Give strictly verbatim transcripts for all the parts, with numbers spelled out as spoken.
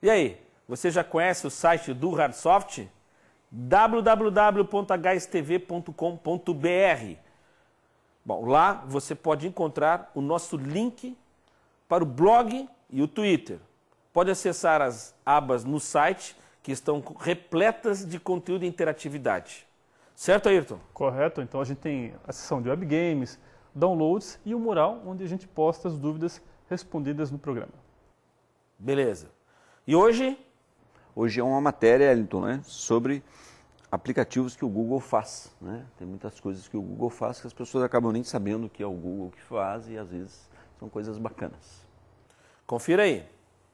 E aí, você já conhece o site do Hardsoft? w w w ponto h s t v ponto com ponto b r. Bom, lá você pode encontrar o nosso link para o blog e o Twitter. Pode acessar as abas no site que estão repletas de conteúdo e interatividade. Certo, Ayrton? Correto. Então a gente tem a seção de webgames, downloads e o mural, onde a gente posta as dúvidas respondidas no programa. Beleza. E hoje? Hoje é uma matéria, Wellington, né, sobre aplicativos que o Google faz. Né? Tem muitas coisas que o Google faz que as pessoas acabam nem sabendo que é o Google que faz e às vezes são coisas bacanas. Confira aí.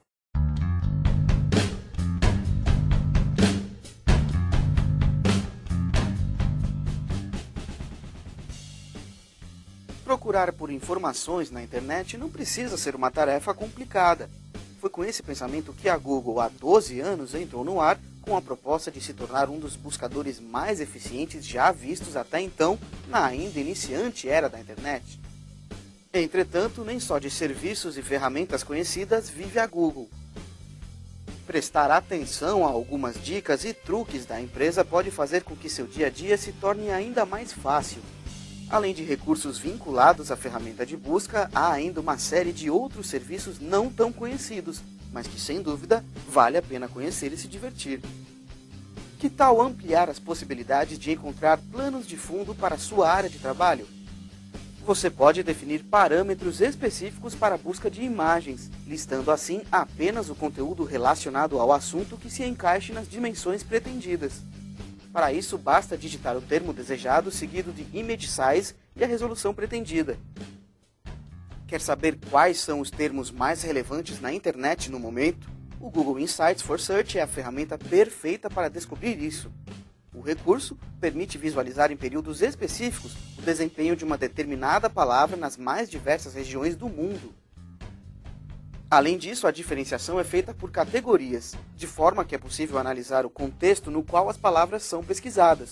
Procurar por informações na internet não precisa ser uma tarefa complicada. Foi com esse pensamento que a Google, há doze anos, entrou no ar com a proposta de se tornar um dos buscadores mais eficientes já vistos até então na ainda iniciante era da internet. Entretanto, nem só de serviços e ferramentas conhecidas vive a Google. Prestar atenção a algumas dicas e truques da empresa pode fazer com que seu dia a dia se torne ainda mais fácil. Além de recursos vinculados à ferramenta de busca, há ainda uma série de outros serviços não tão conhecidos, mas que sem dúvida vale a pena conhecer e se divertir. Que tal ampliar as possibilidades de encontrar planos de fundo para a sua área de trabalho? Você pode definir parâmetros específicos para a busca de imagens, listando assim apenas o conteúdo relacionado ao assunto que se encaixe nas dimensões pretendidas. Para isso, basta digitar o termo desejado seguido de image size e a resolução pretendida. Quer saber quais são os termos mais relevantes na internet no momento? O Google Insights for Search é a ferramenta perfeita para descobrir isso. O recurso permite visualizar em períodos específicos o desempenho de uma determinada palavra nas mais diversas regiões do mundo. Além disso, a diferenciação é feita por categorias, de forma que é possível analisar o contexto no qual as palavras são pesquisadas.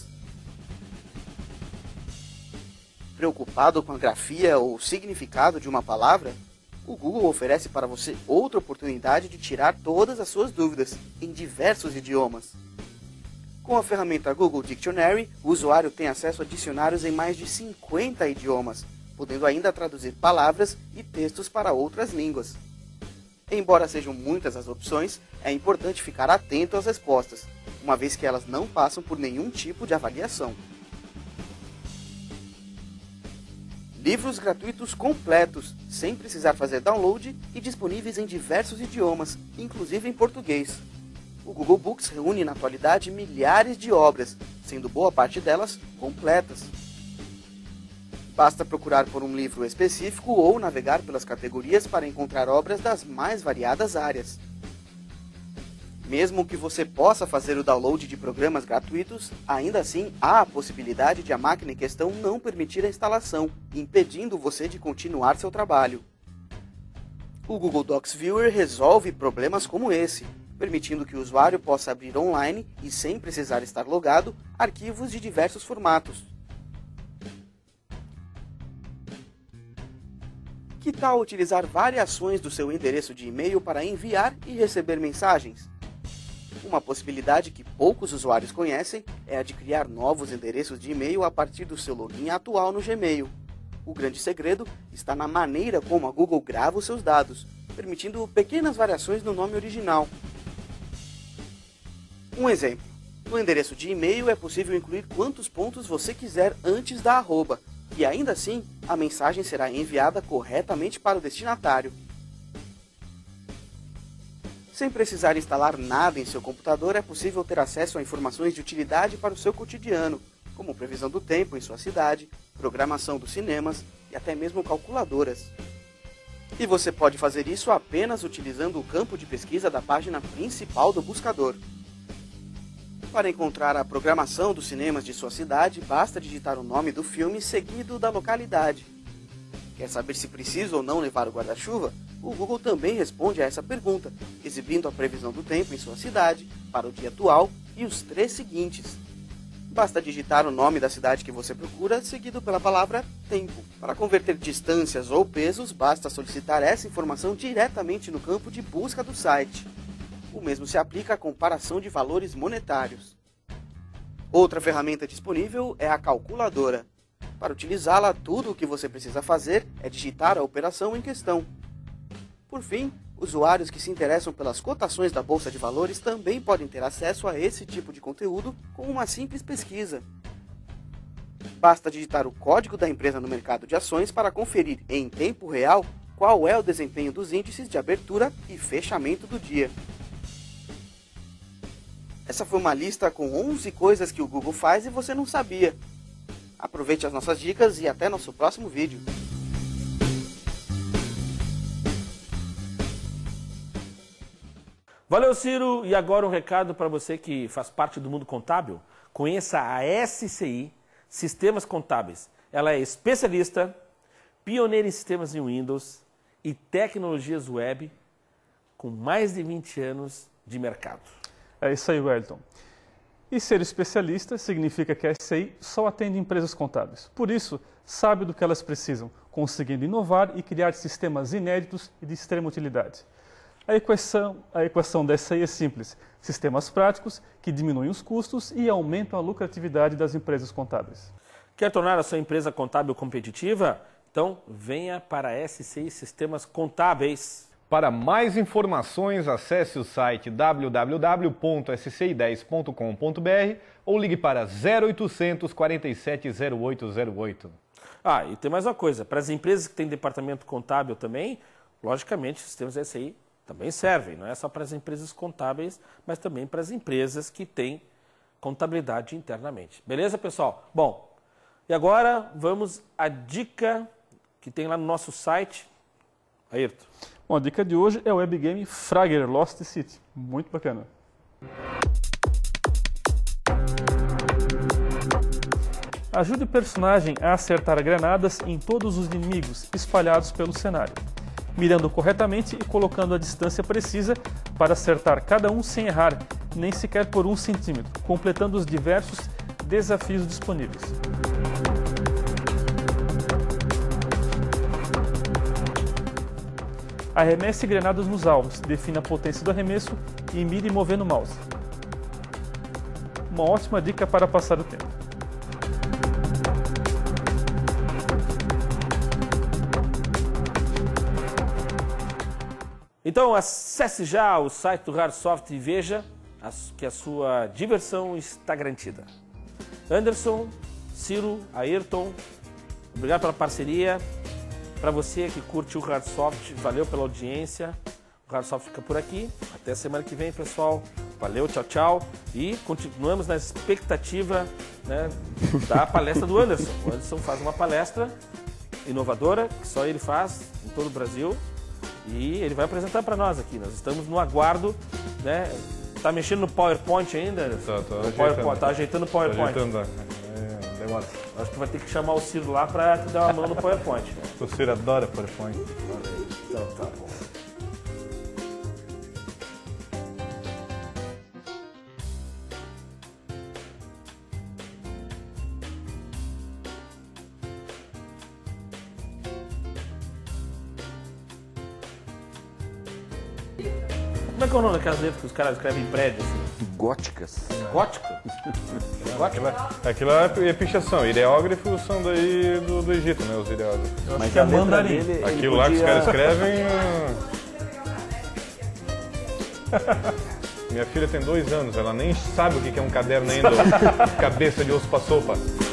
Preocupado com a grafia ou significado de uma palavra, o Google oferece para você outra oportunidade de tirar todas as suas dúvidas, em diversos idiomas. Com a ferramenta Google Dictionary, o usuário tem acesso a dicionários em mais de cinquenta idiomas, podendo ainda traduzir palavras e textos para outras línguas. Embora sejam muitas as opções, é importante ficar atento às respostas, uma vez que elas não passam por nenhum tipo de avaliação. Livros gratuitos completos, sem precisar fazer download e disponíveis em diversos idiomas, inclusive em português. O Google Books reúne na atualidade milhares de obras, sendo boa parte delas completas. Basta procurar por um livro específico ou navegar pelas categorias para encontrar obras das mais variadas áreas. Mesmo que você possa fazer o download de programas gratuitos, ainda assim há a possibilidade de a máquina em questão não permitir a instalação, impedindo você de continuar seu trabalho. O Google Docs Viewer resolve problemas como esse, permitindo que o usuário possa abrir online e, sem precisar estar logado, arquivos de diversos formatos. Que tal utilizar variações do seu endereço de e-mail para enviar e receber mensagens? Uma possibilidade que poucos usuários conhecem é a de criar novos endereços de e-mail a partir do seu login atual no Gmail. O grande segredo está na maneira como a Google grava os seus dados, permitindo pequenas variações no nome original. Um exemplo: no endereço de e-mail é possível incluir quantos pontos você quiser antes da arroba, e ainda assim, a mensagem será enviada corretamente para o destinatário. Sem precisar instalar nada em seu computador, é possível ter acesso a informações de utilidade para o seu cotidiano, como previsão do tempo em sua cidade, programação dos cinemas e até mesmo calculadoras. E você pode fazer isso apenas utilizando o campo de pesquisa da página principal do buscador. Para encontrar a programação dos cinemas de sua cidade, basta digitar o nome do filme seguido da localidade. Quer saber se precisa ou não levar o guarda-chuva? O Google também responde a essa pergunta, exibindo a previsão do tempo em sua cidade, para o dia atual e os três seguintes. Basta digitar o nome da cidade que você procura, seguido pela palavra tempo. Para converter distâncias ou pesos, basta solicitar essa informação diretamente no campo de busca do site. O mesmo se aplica à comparação de valores monetários. Outra ferramenta disponível é a calculadora. Para utilizá-la, tudo o que você precisa fazer é digitar a operação em questão. Por fim, usuários que se interessam pelas cotações da Bolsa de Valores também podem ter acesso a esse tipo de conteúdo com uma simples pesquisa. Basta digitar o código da empresa no mercado de ações para conferir em tempo real qual é o desempenho dos índices de abertura e fechamento do dia. Essa foi uma lista com onze coisas que o Google faz e você não sabia. Aproveite as nossas dicas e até nosso próximo vídeo. Valeu, Ciro! E agora um recado para você que faz parte do mundo contábil. Conheça a S C I Sistemas Contábeis. Ela é especialista, pioneira em sistemas em Windows e tecnologias web, com mais de vinte anos de mercado. É isso aí, Wellington. E ser especialista significa que a S C I só atende empresas contábeis. Por isso, sabe do que elas precisam, conseguindo inovar e criar sistemas inéditos e de extrema utilidade. A equação, a equação da S C I é simples. Sistemas práticos que diminuem os custos e aumentam a lucratividade das empresas contábeis. Quer tornar a sua empresa contábil competitiva? Então, venha para a S C I Sistemas Contábeis. Para mais informações, acesse o site w w w ponto s c i dez ponto com ponto b r ou ligue para zero oitocentos, quarenta e sete, zero oito zero oito. Ah, e tem mais uma coisa. Para as empresas que têm departamento contábil também, logicamente, sistemas S C I também servem. Não é só para as empresas contábeis, mas também para as empresas que têm contabilidade internamente. Beleza, pessoal? Bom, e agora vamos à dica que tem lá no nosso site. Ayrton. Bom, a dica de hoje é o webgame Fragger Lost City. Muito bacana. Ajude o personagem a acertar granadas em todos os inimigos espalhados pelo cenário, mirando corretamente e colocando a distância precisa para acertar cada um sem errar, nem sequer por um centímetro, completando os diversos desafios disponíveis. Arremesse granadas nos alvos, defina a potência do arremesso e mire movendo o mouse. Uma ótima dica para passar o tempo. Então acesse já o site do Rarsoft e veja que a sua diversão está garantida. Anderson, Ciro, Ayrton, obrigado pela parceria. Para você que curte o Rarsoft, valeu pela audiência. O Rarsoft fica por aqui. Até semana que vem, pessoal. Valeu, tchau, tchau. E continuamos na expectativa, né, da palestra do Anderson. O Anderson faz uma palestra inovadora, que só ele faz em todo o Brasil. E ele vai apresentar para nós aqui. Nós estamos no aguardo, né? Tá mexendo no PowerPoint ainda? Tô, tô no ajeitando. PowerPoint, tá ajeitando o PowerPoint. Tô ajeitando, é, demora. Acho que vai ter que chamar o Ciro lá para te dar uma mão no PowerPoint. O Ciro adora PowerPoint. Então tá bom. Como é que é o nome daquelas letras que os caras escrevem em prédio assim? Góticas. Gótico? Aquilo, aquilo é pichação. Ideógrafos são daí do, do Egito, né? Os ideógrafos. Mas que é a letra mandarim. dele, ele Aquilo lá que os podia- caras escrevem. ah. Minha filha tem dois anos, ela nem sabe o que é um caderno ainda. Cabeça de osso pra sopa.